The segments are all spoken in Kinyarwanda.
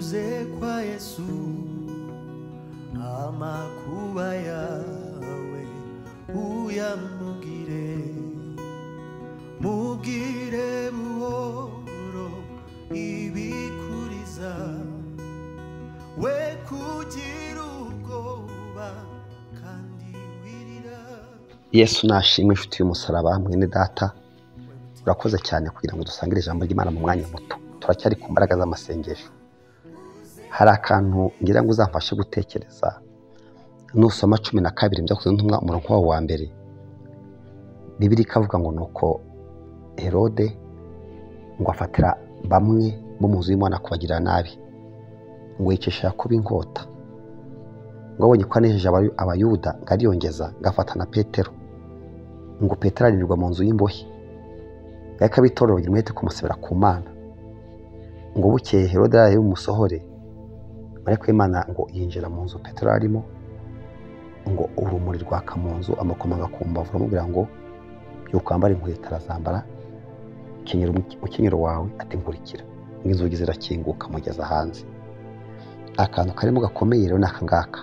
uze kwa Yesu amakuba yawe uyamugire mugire buhoro ibikuriza we kugira ubwoba kandi wirira. Yesu nashimwe inshuti y'umusaraba mwene data, urakoze cyane kugira ngo dusangire ijambo ry'Imana mu mwanya muto. Turacyari ku mbaraga z'amasengesho. Hari akantu ngira ngo uzamfashe gutekereza. Nusoma 12 byakozwe n'intumwa umurongo wa mbere, Bibiliya ikavuga ngo nuko Herode ngo afatira bamwe bo mu nzu y'Imana kubagirira nabi, ngo Yicisha Yakobo inkota, ngo abonye ko anejeje Abayuda ngo ariyongeza ngafata na Petero, ngo Petero arirwa mu nzu y'imbohe, yaka Itorero bagira umwete kumusabira ku Mana. Ngo bukeye Herode yayo umusohore, mariko Imana ngo yinjira mu nzu Petero arimo, ngo urumuri rwaka mu nzu, amakomanga kumbavu aramubwira ngo byukwambara inkweto, arazambara, kenyera umukenyero wawe, ati nkurikira. Ngo inzugi zirakinguka mugeza hanze. Akantu karimo gakomeye rero naka ngaka,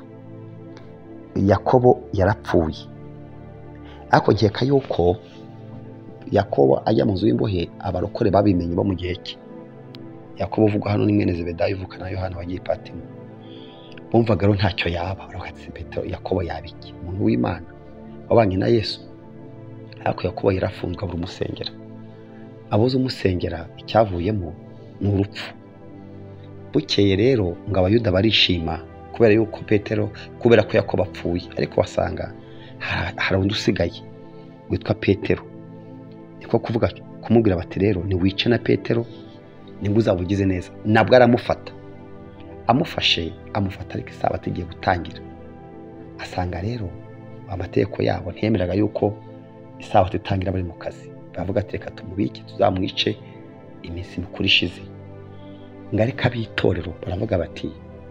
Yakobo yarapfuye, ariko nkeka yuko Yakobo ajya mu nzu y'imbohe abarokore babimenye bo mu gihe cye. Yakobo uvuga hano ni mwene Zebedayo uvuka na Yohana wagiye Patimo, bumvaga rero ntacyo yaba. Barakatse Petero, Yakobo yabiki umuntu w'Imana wabanye na Yesu, ariko Yakobo yarafunzwe abura umusengera. Abuze umusengera, icyavuyemo ni urupfu. Bukeye rero ngo Abayuda barishima kubera yuko Petero, kubera ko Yakobo apfuye, ariko basanga hari undi usigaye witwa Petero. Niko kuvuga kumubwira bati rero ni wice na Petero nibwo uzabugize neza. Nabwo aramufata, amufashe amufata, ariko isabato igiye gutangira. Asanga rero amategeko yabo ntiyemeraga yuko isabato itangira bari mu kazi. Bavuga ati reka tumubike tuzamwice iminsi mikuru ishize. Ngo ariko ab'itorero baravuga bati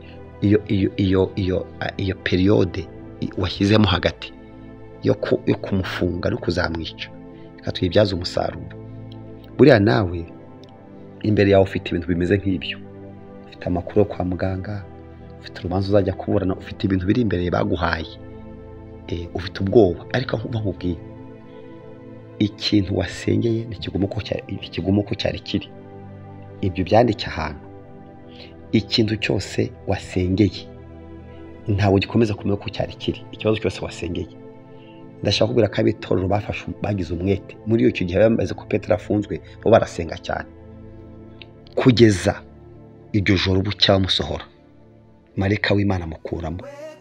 iyo periode washyizemo hagati yo kumufunga no kuzamwica, reka tuyibyaze umusaruro. Buriya nawe imbere yawe ufite ibintu bimeze nk'ibyo, ufite amakuru yo kwa muganga, ufite urubanza uzajya kuburana, ufite ibintu biri imbere baguhaye, ufite ubwoba. Ariko nkuba nkubwiye, ikintu wasengeye ni ikigumuko cyari kiri. Ibyo byandike ahantu. Ikintu cyose wasengeye ntabwo gikomeza kumenya ko cyari kiri. Ikibazo cyose wasengeye, ndashaka kubwira ko ab'itorero bagize umwete muri icyo gihe. Bamaze ko Petero afunzwe, bo barasenga cyane kugeza iryo joro bucya bamusohora, mareka w'Imana amukuramo.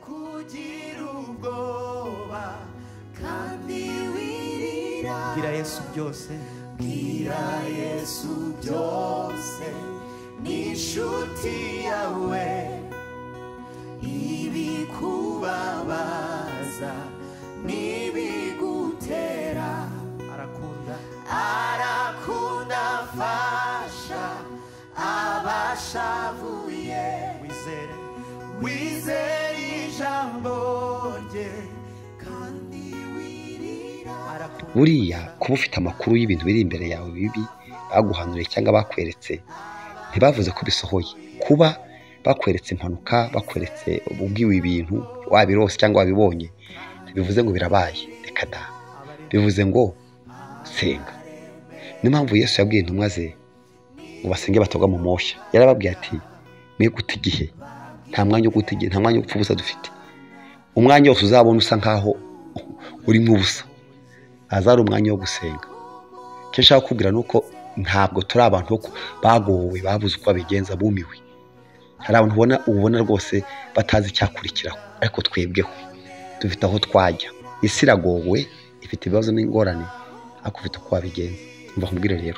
Gira Yesu byose, gira Yesu byose, nishuti yawe, ibikubabaza nibigutera, arakunda fasha abashavuye, wizeye ijambo rye kandi wirira. Buriya kuba ufite amakuru y'ibintu biri imbere yawe bibi baguhanuriye cyangwa bakweretse, ntibavuze ko bisohoye. Kuba bakweretse impanuka, bakweretse ubwiwe ibintu wabirose cyangwa wabibonye, bivuze ngo birabaye. Reka da, bivuze ngo senga. Niyo mpamvu Yesu yabwiye intumwa ze ngo basenge batogwa mu moshya. Yarababwiye ati mwe guta igihe, nta mwanya wo guta igihe, nta mwanya wo gupfa ubusa dufite. Umwanya wose uzabona usa nkaho urimo ubusa, azari umwanya wo gusenga. Icyo nshaka kubwira nuko ntabwo turi abantu bagowe, babuze uko babigenza, bumiwe. Hari abantu ubona rwose batazi icyakurikiraho, ariko twebweho dufite aho twajya. Isi iragowe, ifite ibibazo n'ingorane, ariko ufite uko wabigenza. Mva nkubwire rero,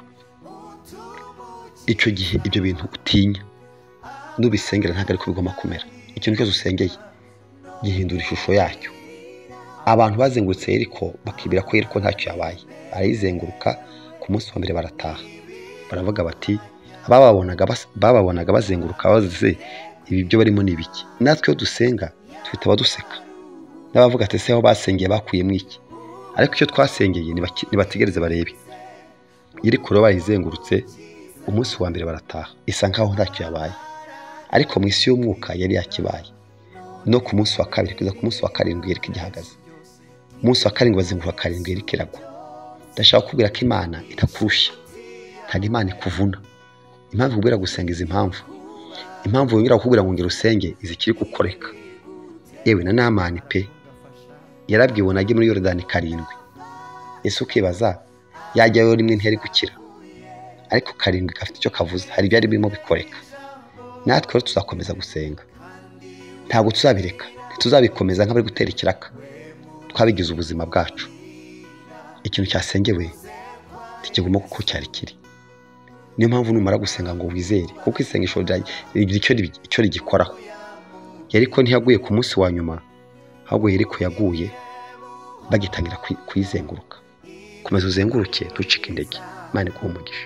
icyo gihe ibyo bintu utinya nubisengera ntabwo ariko bigomba kumera. Ikintu cyose usengeye gihindura ishusho yacyo. Abantu bazengurutse Yeriko bakibira ko Yeriko ntacyo yabaye, arayizenguruka. Ku munsi wa mbere barataha, baravuga bati bababonaga bazenguruka bazize ibi byo barimo n'ibiki. Natwe iyo dusenga twita abaduseka, n'abavuga ati se aho basengeye bakuyemo iki. Ariko icyo twasengeye nibategereze barebe. Yeriko rero bayizengurutse, umunsi wa mbere barataha, isa nkaho ntacyo yabaye. ariko mu isi y'umwuka yari yakibaye. No ku munsi wa kabiri kugeza ku munsi wa karindwi yari igihagaze. Umunsi wa karindwi bazenguruka karindwi yari kiragwa. Ndashaka kubwira ko Imana itakurusha, ntabwo Imana ikuvuna. Impamvu ubwira gusenga izi impamvu wongera kukubwira ngo ngera usenge izikiri gukoreka. Yewe na Namani pe yarabwiwe najye muri Yorodani karindwi. Ese ukibaza yajyayo rimwe ntiyari gukira, ariko karindwi gafite icyo kavuze, hari ibyari birimo bikoreka. Natwe rero tuzakomeza gusenga, ntabwo tuzabireka, ntituzabikomeza nk'abari gutera ikiraka. Twabigize ubuzima bwacu. Ikintu cyasengewe ntikiguma kuko cyari kiri. Niyo mpamvu numara gusenga ngo wizere, kuko isengesho rigira icyo rigikoraho. Yeriko ntiyaguye ku munsi wa nyuma, ahubwo Yeriko yaguye bagitangira kuyizenguruka. Komeza uzenguruke ducika indege. Imana iguhe umugisha.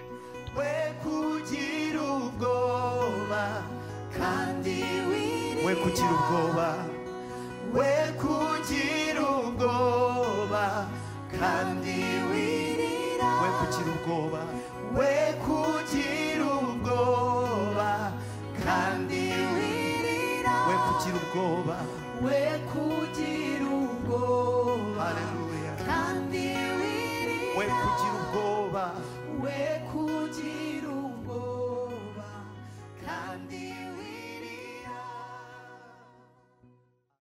We kugira ubwoba kandi wirira, we kugira ubwoba kandi wirira, we kugira ubwoba haleluya, kandi wirira, we kugira ubwoba